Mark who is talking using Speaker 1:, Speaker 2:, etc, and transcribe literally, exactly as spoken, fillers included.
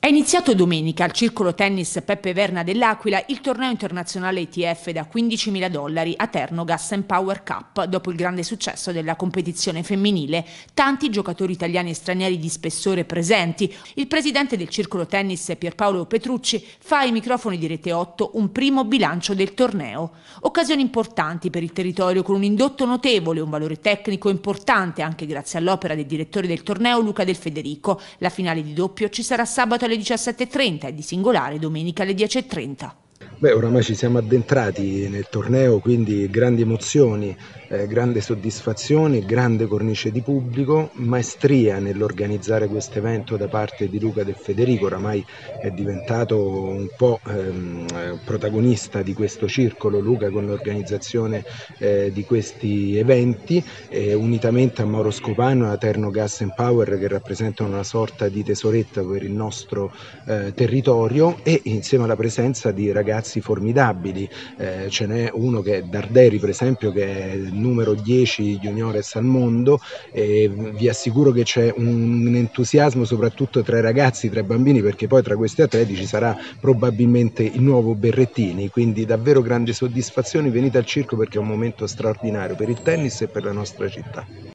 Speaker 1: È iniziato domenica al Circolo Tennis Peppe Verna dell'Aquila il torneo internazionale I T F da quindicimila dollari a Terno Gas and Power Cup dopo il grande successo della competizione femminile. Tanti giocatori italiani e stranieri di spessore presenti. Il presidente del Circolo Tennis Pierpaolo Petrucci fa ai microfoni di Rete otto un primo bilancio del torneo. Occasioni importanti per il territorio con un indotto notevole, un valore tecnico importante anche grazie all'opera del direttore del torneo Luca Del Federico. La finale di doppio ci sarà sabato alle diciassette e trenta e di singolare domenica alle dieci e trenta.
Speaker 2: Beh, oramai ci siamo addentrati nel torneo, quindi grandi emozioni, eh, grande soddisfazione, grande cornice di pubblico, maestria nell'organizzare questo evento da parte di Luca Del Federico, oramai è diventato un po' ehm, protagonista di questo circolo, Luca, con l'organizzazione eh, di questi eventi, eh, unitamente a Mauro Scopano e a Terno Gas and Power, che rappresentano una sorta di tesoretto per il nostro eh, territorio, e insieme alla presenza di ragazzi formidabili, eh, ce n'è uno che è Darderi, per esempio, che è il numero dieci juniores al mondo, e vi assicuro che c'è un entusiasmo soprattutto tra i ragazzi, tra i bambini, perché poi tra questi atleti ci sarà probabilmente il nuovo Berrettini, quindi davvero grande soddisfazione. Venite al circo perché è un momento straordinario per il tennis e per la nostra città.